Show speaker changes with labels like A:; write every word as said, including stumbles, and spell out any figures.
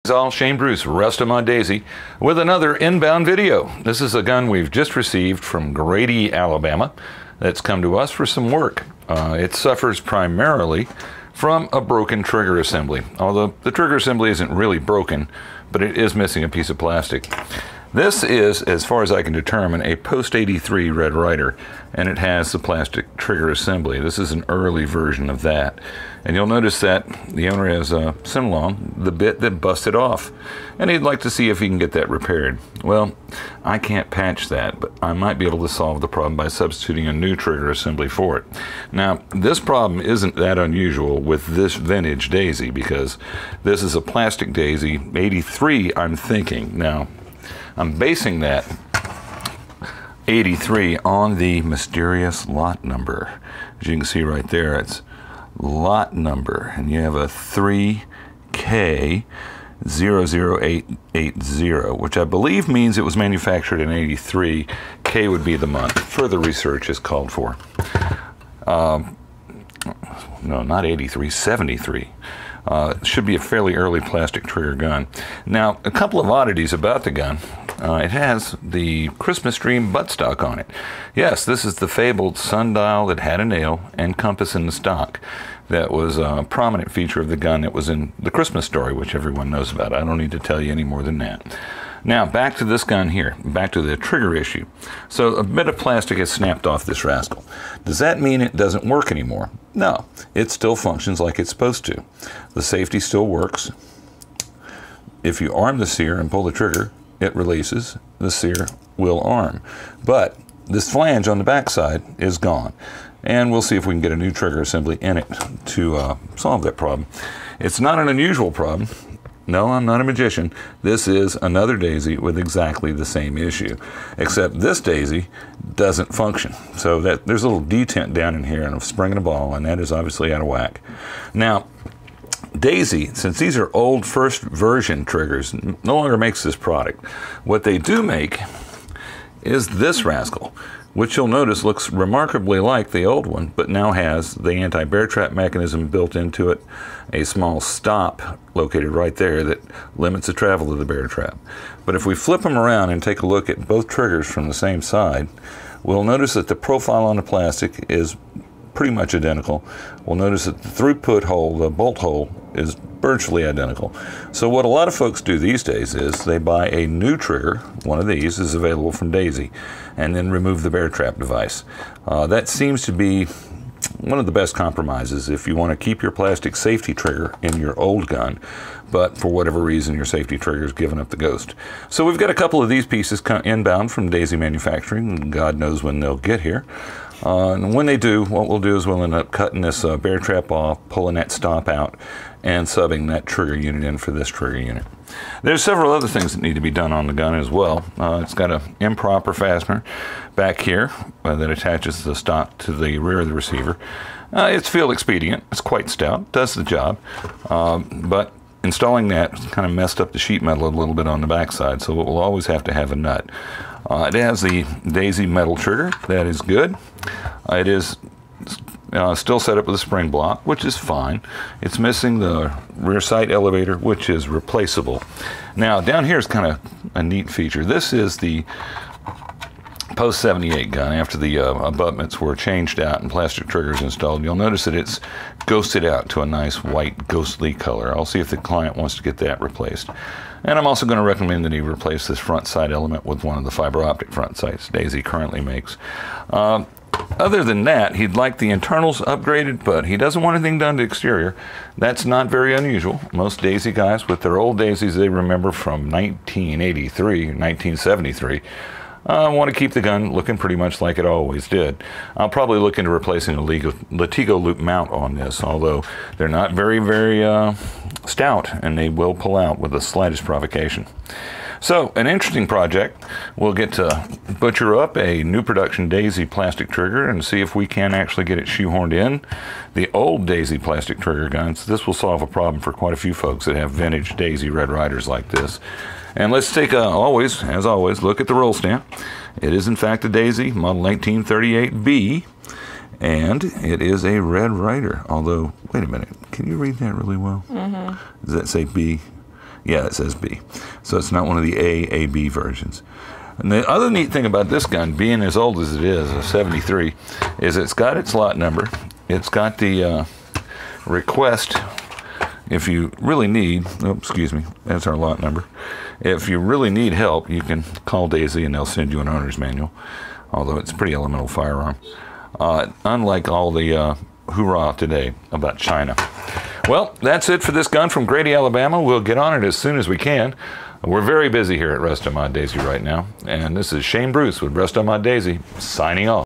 A: All Shane Bruce, Rustum on Daisy, with another inbound video. This is a gun we've just received from Grady, Alabama, that's come to us for some work. Uh, it suffers primarily from a broken trigger assembly, although the trigger assembly isn't really broken, but it is missing a piece of plastic. This is, as far as I can determine, a post eighty-three Red Ryder, and it has the plastic trigger assembly. This is an early version of that. And you'll notice that the owner has uh, sent along the bit that busted off, and he'd like to see if he can get that repaired. Well, I can't patch that, but I might be able to solve the problem by substituting a new trigger assembly for it. Now, this problem isn't that unusual with this vintage Daisy, because this is a plastic Daisy, eighty-three, I'm thinking. Now, I'm basing that eighty-three on the mysterious lot number. As you can see right there, it's lot number, and you have a three K zero zero eight eight zero, which I believe means it was manufactured in eighty-three. K would be the month. Further research is called for. Um, no, not eighty-three, seventy-three. Uh, should be a fairly early plastic trigger gun. Now, a couple of oddities about the gun. Uh, it has the Christmas Dream buttstock on it. Yes, this is the fabled sundial that had a nail and compass in the stock. That was a prominent feature of the gun that was in The Christmas Story, which everyone knows about. I don't need to tell you any more than that. Now, back to this gun here, back to the trigger issue. So a bit of plastic has snapped off this rascal. Does that mean it doesn't work anymore? No, it still functions like it's supposed to. The safety still works. If you arm the sear and pull the trigger, it releases. The sear will arm. But this flange on the backside is gone. And we'll see if we can get a new trigger assembly in it to uh, solve that problem. It's not an unusual problem. No, I'm not a magician. This is another Daisy with exactly the same issue, except this Daisy doesn't function. So that there's a little detent down in here and a spring and a ball, and that is obviously out of whack. Now, Daisy, since these are old first version triggers, no longer makes this product. What they do make is this rascal, which you'll notice looks remarkably like the old one, but now has the anti-bear trap mechanism built into it, a small stop located right there that limits the travel of the bear trap. But if we flip them around and take a look at both triggers from the same side, we'll notice that the profile on the plastic is pretty much identical. We'll notice that the throughput hole, the bolt hole, is virtually identical. So what a lot of folks do these days is they buy a new trigger, one of these is available from Daisy, and then remove the bear trap device. Uh, that seems to be one of the best compromises if you want to keep your plastic safety trigger in your old gun, but for whatever reason your safety trigger is giving up the ghost. So we've got a couple of these pieces inbound from Daisy Manufacturing. God knows when they'll get here. Uh, and when they do, what we'll do is we'll end up cutting this uh, bear trap off, pulling that stop out, and subbing that trigger unit in for this trigger unit. There's several other things that need to be done on the gun as well. Uh, it's got an improper fastener back here uh, that attaches the stock to the rear of the receiver. Uh, it's field expedient. It's quite stout. Does the job. Um, but installing that kind of messed up the sheet metal a little bit on the backside, so it will always have to have a nut. Uh, it has the Daisy metal trigger. That is good. Uh, it is uh, still set up with a spring block, which is fine. It's missing the rear sight elevator, which is replaceable. Now, down here is kind of a neat feature. This is the post seventy-eight gun after the uh, abutments were changed out and plastic triggers installed. You'll notice that it's ghosted out to a nice white ghostly color. I'll see if the client wants to get that replaced. And I'm also going to recommend that he replace this front sight element with one of the fiber optic front sights Daisy currently makes. Um, other than that, he'd like the internals upgraded, but he doesn't want anything done to exterior. That's not very unusual. Most Daisy guys with their old Daisies they remember from nineteen eighty-three, nineteen seventy-three, I uh, want to keep the gun looking pretty much like it always did. I'll probably look into replacing a Latigo loop mount on this, although they're not very, very uh, stout, and they will pull out with the slightest provocation. So, an interesting project. We'll get to butcher up a new production Daisy plastic trigger and see if we can actually get it shoehorned in the old Daisy plastic trigger guns. This will solve a problem for quite a few folks that have vintage Daisy Red Ryders like this. And let's take a, always, as always, look at the roll stamp. It is in fact a Daisy, model nineteen thirty-eight B, and it is a Red Ryder. Although, wait a minute, can you read that really well? Mm-hmm. Does that say B? Yeah, it says B. So it's not one of the A, A B versions. And the other neat thing about this gun, being as old as it is, a seventy-three, is it's got its lot number. It's got the uh, request, if you really need, oh, excuse me, that's our lot number. If you really need help, you can call Daisy and they'll send you an owner's manual, although it's a pretty elemental firearm. Uh, unlike all the uh, hoorah today about China. Well, that's it for this gun from Grady, Alabama. We'll get on it as soon as we can. We're very busy here at Resto Mod Daisy right now. And this is Shane Bruce with Resto Mod Daisy, signing off.